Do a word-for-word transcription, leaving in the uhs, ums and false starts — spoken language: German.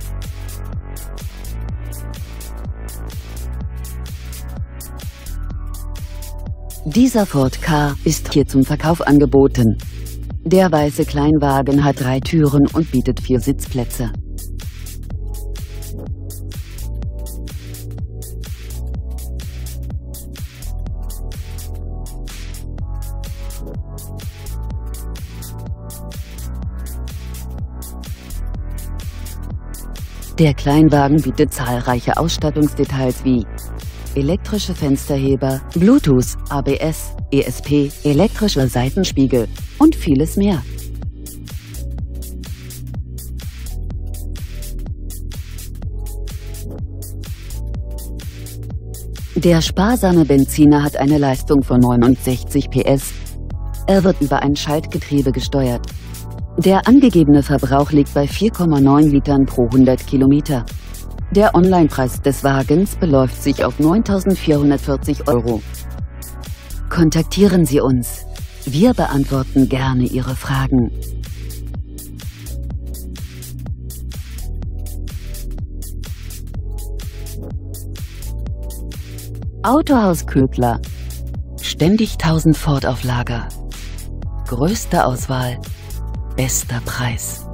Dieser Ford Ka ist hier zum Verkauf angeboten. Der weiße Kleinwagen hat drei Türen und bietet vier Sitzplätze. Der Kleinwagen bietet zahlreiche Ausstattungsdetails wie elektrische Fensterheber, Bluetooth, A B S, E S P, elektrischer Seitenspiegel und vieles mehr. Der sparsame Benziner hat eine Leistung von neunundsechzig P S. Er wird über ein Schaltgetriebe gesteuert. Der angegebene Verbrauch liegt bei vier Komma neun Litern pro hundert Kilometer. Der Onlinepreis des Wagens beläuft sich auf neuntausendvierhundertvierzig Euro. Kontaktieren Sie uns. Wir beantworten gerne Ihre Fragen. Autohaus Köbler. Ständig tausend Ford auf Lager. Größte Auswahl, bester Preis.